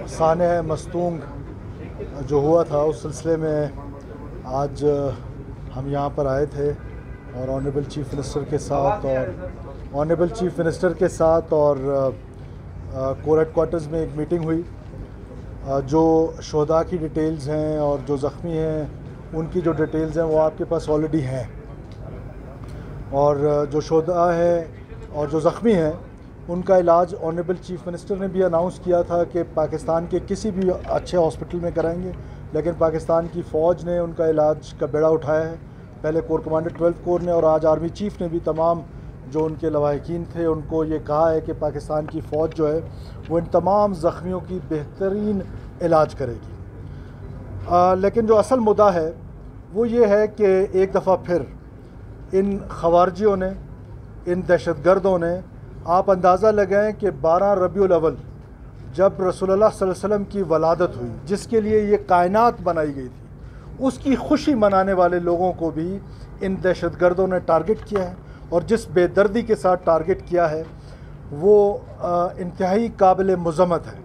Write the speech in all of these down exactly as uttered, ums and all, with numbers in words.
सानह मस्तूंग जो हुआ था उस सिलसिले में आज हम यहाँ पर आए थे और ऑनरेबल चीफ मिनिस्टर के साथ और ऑनरेबल चीफ मिनिस्टर के साथ और कोर हेड क्वार्टर्स में एक मीटिंग हुई। जो शोहदा की डिटेल्स हैं और जो ज़ख्मी हैं उनकी जो डिटेल्स हैं वो आपके पास ऑलरेडी हैं, और जो शोहदा है और जो ज़ख्मी हैं उनका इलाज ऑनरेबल चीफ मिनिस्टर ने भी अनाउंस किया था कि पाकिस्तान के किसी भी अच्छे हॉस्पिटल में कराएंगे, लेकिन पाकिस्तान की फ़ौज ने उनका इलाज का बेड़ा उठाया है। पहले कोर कमांडर ट्वेल्व कोर ने और आज आर्मी चीफ ने भी तमाम जो उनके लवाहिकीन थे उनको ये कहा है कि पाकिस्तान की फ़ौज जो है वो इन तमाम ज़ख्मियों की बेहतरीन इलाज करेगी। आ, लेकिन जो असल मुद्दा है वो ये है कि एक दफ़ा फिर इन खवारजियों ने, इन दहशतगर्दों ने, आप अंदाज़ा लगाएं कि बारह रबीउल अव्वल जब रसूलुल्लाह सल्लल्लाहु अलैहि वसल्लम की वलादत हुई, जिसके लिए ये कायनात बनाई गई थी, उसकी खुशी मनाने वाले लोगों को भी इन दहशतगर्दों ने टारगेट किया है। और जिस बेदर्दी के साथ टारगेट किया है वो इंतहाई काबिल मज़म्मत है।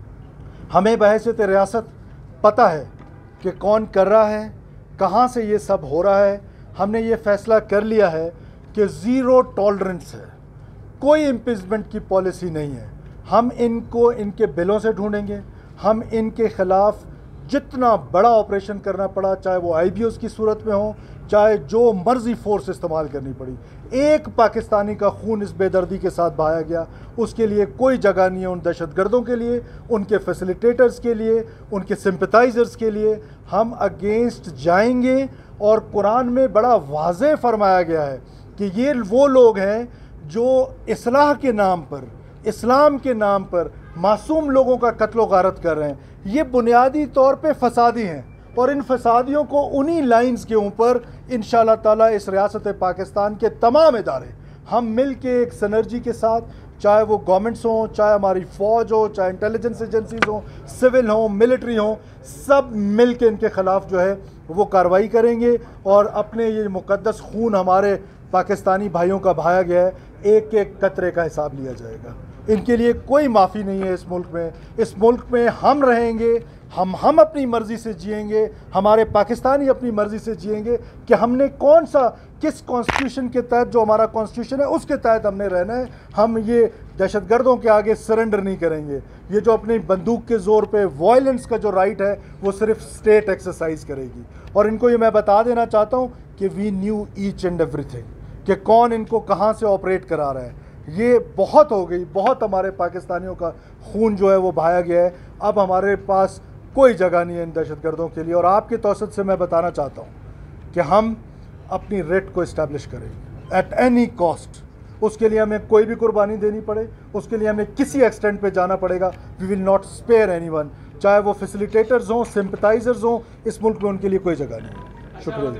हमें बहैसियत रियासत पता है कि कौन कर रहा है, कहाँ से ये सब हो रहा है। हमने ये फ़ैसला कर लिया है कि ज़ीरो टॉलरेंस है, कोई इम्पीचमेंट की पॉलिसी नहीं है। हम इनको इनके बिलों से ढूंढेंगे, हम इनके ख़िलाफ़ जितना बड़ा ऑपरेशन करना पड़ा, चाहे वो आई बी ओज़ की सूरत में हो, चाहे जो मर्जी फोर्स इस्तेमाल करनी पड़ी, एक पाकिस्तानी का खून इस बेदर्दी के साथ बहाया गया, उसके लिए कोई जगह नहीं है। उन दहशतगर्दों के लिए, उनके फैसिलिटेटर्स के लिए, उनके सिंपथाइजर्स के लिए हम अगेंस्ट जाएंगे। और कुरान में बड़ा वाज़ेह फरमाया गया है कि ये वो लोग हैं जो इस्लाह के नाम पर, इस्लाम के नाम पर मासूम लोगों का कत्ल गारत कर रहे हैं। ये बुनियादी तौर पे फसादी हैं और इन फसादियों को उन्हीं लाइंस के ऊपर इंशाअल्लाह ताला इस रियासत पाकिस्तान के तमाम इदारे हम मिल के एक सनर्जी के साथ, चाहे वो गवर्नमेंट्स हों, चाहे हमारी फ़ौज हो, चाहे इंटेलिजेंस एजेंसीज हों, सिविल हों, मिलिट्री हों, सब मिल के इनके ख़िलाफ़ जो है वो कार्रवाई करेंगे। और अपने ये मुक़द्दस खून हमारे पाकिस्तानी भाइयों का बहाया गया है, एक एक कतरे का हिसाब लिया जाएगा। इनके लिए कोई माफ़ी नहीं है इस मुल्क में। इस मुल्क में हम रहेंगे, हम हम अपनी मर्ज़ी से जिएंगे, हमारे पाकिस्तानी अपनी मर्ज़ी से जिएंगे कि हमने कौन सा, किस कॉन्स्टिट्यूशन के तहत, जो हमारा कॉन्स्टिट्यूशन है उसके तहत हमने रहना है। हम ये दहशतगर्दों के आगे सरेंडर नहीं करेंगे। ये जो अपनी बंदूक के ज़ोर पे वायलेंस का जो राइट है वो सिर्फ स्टेट एक्सरसाइज करेगी। और इनको ये मैं बता देना चाहता हूँ कि we knew each and everything, कि कौन इनको कहाँ से ऑपरेट करा रहा है। ये बहुत हो गई, बहुत हमारे पाकिस्तानियों का खून जो है वो बहाया गया है। अब हमारे पास कोई जगह नहीं है इन दहशतगर्दों के लिए। और आपके तौसत से मैं बताना चाहता हूँ कि हम अपनी रेट को इस्टेब्लिश करेंगे एट एनी कॉस्ट। उसके लिए हमें कोई भी कुर्बानी देनी पड़े, उसके लिए हमें किसी एक्सटेंट पे जाना पड़ेगा। We will not spare anyone, चाहे वो फैसिलिटेटर्स हों, सिंपथाइजर्स हों, इस मुल्क में उनके लिए कोई जगह नहीं है। शुक्रिया।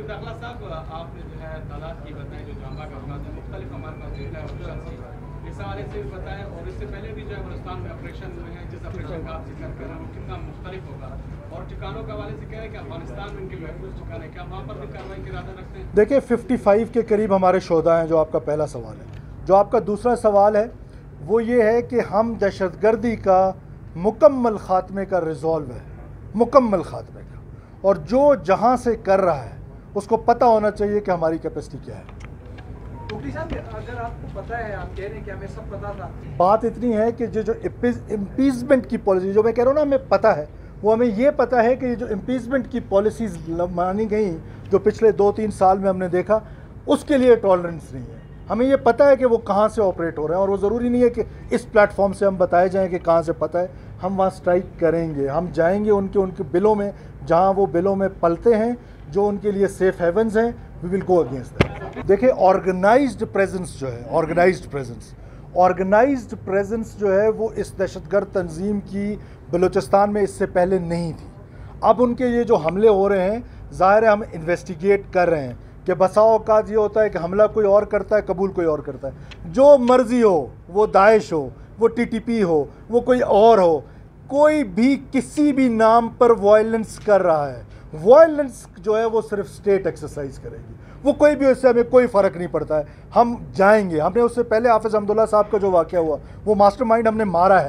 वाले से बताएं और इससे पहले भी जो अफगानिस्तान में ऑपरेशन हुए हैं, जिस ऑपरेशन का आप जिक्र कर रहे हैं वो कितना मुख्तलिफ होगा, और ठिकानों के हवाले से कह रहे हैं कि अफगानिस्तान में इनके महफूज ठिकाने, क्या वहाँ पर भी कार्रवाई का इरादा रखते हैं? देखिए, पचपन के करीब हमारे शोधा हैं, जो आपका पहला सवाल है। जो आपका दूसरा सवाल है वो ये है कि हम दहशतगर्दी का मुकम्मल ख़ात्मे का रिजॉल्व है, मुकम्मल ख़ात्मे का, और जो जहाँ से कर रहा है उसको पता होना चाहिए कि हमारी कैपेसिटी क्या है। अगर आपको पता है, आप कह रहे हैं कि हमें सब पता था। बात इतनी है कि जो जो इम्पीचमेंट की पॉलिसी, जो मैं कह रहा हूँ ना, हमें पता है, वो हमें ये पता है कि ये जो इम्पीचमेंट की पॉलिसीज़ मानी गई जो पिछले दो तीन साल में हमने देखा, उसके लिए टॉलरेंस नहीं है। हमें ये पता है कि वो कहाँ से ऑपरेट हो रहे हैं, और वो ज़रूरी नहीं है कि इस प्लेटफॉर्म से हम बताए जाएँ कि कहाँ से पता है। हम वहाँ स्ट्राइक करेंगे, हम जाएंगे उनके उनके बिलों में, जहाँ वो बिलों में पलते हैं, जो उनके लिए सेफ हेवन्स हैं, we will go against that. देखिए, ऑर्गेनाइज्ड प्रेजेंस जो है, ऑर्गेनाइज्ड प्रेजेंस ऑर्गेनाइज्ड प्रेजेंस जो है वो इस दहशतगर्द तंजीम की बलूचिस्तान में इससे पहले नहीं थी। अब उनके ये जो हमले हो रहे हैं, ज़ाहिर है हम इन्वेस्टिगेट कर रहे हैं कि बसा औकात ये होता है कि हमला कोई और करता है, कबूल कोई और करता है। जो मर्ज़ी हो, वो दाइश हो, वो टी टी पी हो, वो कोई और हो, कोई भी किसी भी नाम पर वायलेंस कर रहा है, वायलेंस जो है वो सिर्फ स्टेट एक्सरसाइज करेगी। वो कोई भी, उससे हमें कोई फ़र्क नहीं पड़ता है। हम जाएंगे। हमने उससे पहले हाफिज़ अहमदुल्ला साहब का जो वाक़या हुआ, वो मास्टरमाइंड हमने मारा है।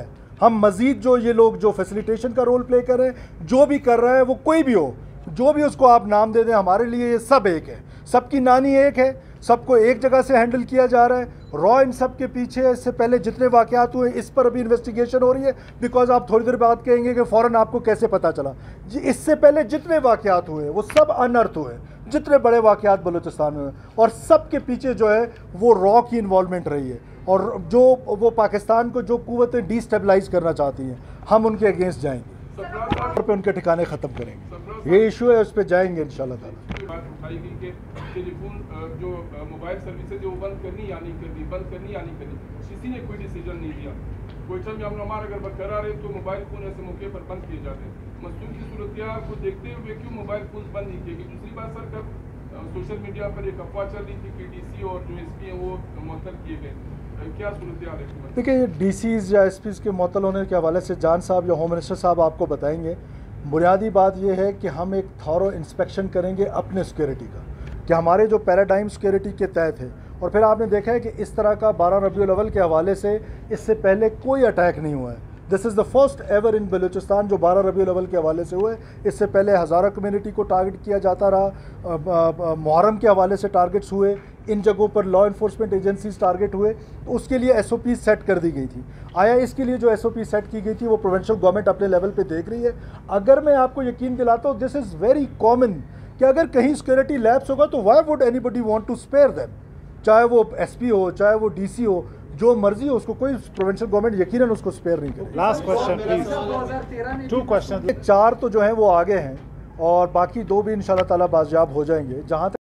हम मज़ीद जो ये लोग जो फैसिलिटेशन का रोल प्ले कर रहे हैं, जो भी कर रहा है वो कोई भी हो, जो भी उसको आप नाम दे दें, हमारे लिए ये सब एक है, सबकी नानी एक है, सबको एक जगह से हैंडल किया जा रहा है। रॉ इन सब के पीछे इससे पहले जितने वाक़यात हुए इस पर अभी इन्वेस्टिगेशन हो रही है, बिकॉज आप थोड़ी देर बाद कहेंगे कि फ़ौरन आपको कैसे पता चला। जी, इससे पहले जितने वाक़यात हुए वो सब अनर्थ हुए, जितने बड़े वाक़यात बलूचिस्तान में हुए, और सब के पीछे जो है वो रॉ की इन्वॉल्वमेंट रही है, और जो वो पाकिस्तान को जो कुव्वतें डिस्टेबलाइज करना चाहती हैं, हम उनके अगेंस्ट जाएंगे, पे उनके ठिकाने ख़त्म करेंगे। ये इशू है, उस पर जाएंगे इंशाल्लाह ताला। बात उठाई गई कि टेलीफोन जो मोबाइल सर्विसेज जो बंद करनी या नहीं करनी, बंद करनी या नहीं करनी, किसी ने कोई डिसीजन नहीं दिया। कोयटा में अमन अगर बरकरार है तो मोबाइल फ़ोन ऐसे मौके पर बंद किए जाते हैं। मसूद की सूरत को देखते हुए क्यों मोबाइल फ़ोन बंद नहीं किए गए? दूसरी बात सर, कब सोशल मीडिया पर एक अफवाह चल रही थी कि डी सी और जो एस पी हैं वो मुअत्तल किए गए, क्या सूरत हाल है? देखिए, ये डी सीज़ या एस पीज़ के मुअत्तल होने के हवाले से जान साहब या होम मिनिस्टर साहब आपको बताएंगे। बुनियादी बात यह है कि हम एक थॉरो इंस्पेक्शन करेंगे अपने सिक्योरिटी का, कि हमारे जो पैराडाइम सिक्योरिटी के तहत है। और फिर आपने देखा है कि इस तरह का बारह रबीउल अव्वल के हवाले से इससे पहले कोई अटैक नहीं हुआ है। This is the first ever in Balochistan जो बारह रबीउल अव्वल के हवाले से हुए। इससे पहले हज़ारा कम्युनिटी को टारगेट किया जाता रहा, मुहर्रम के हवाले से टारगेट्स हुए, इन जगहों पर लॉ इन्फोर्समेंट एजेंसीज टारगेट हुए, तो उसके लिए एस ओ पी सेट कर दी गई थी। आया इसके लिए जो एस ओ पी सेट की गई थी वो प्रोविंशियल गवर्नमेंट अपने लेवल पे देख रही है। अगर मैं आपको यकीन दिलाता हूँ, दिस इज़ वेरी कॉमन कि अगर कहीं सिक्योरिटी लैप्स होगा तो why would anybody want to spare them, चाहे वो एस पी हो, चाहे वो डी सी हो, जो मर्जी हो, उसको कोई प्रोविंशियल गवर्नमेंट यकीनन उसको स्पेयर नहीं करे। Last question please, two question. चार तो जो हैं वो आगे हैं और बाकी दो भी इंशाल्लाह ताला बाजियाब हो जाएंगे। जहाँ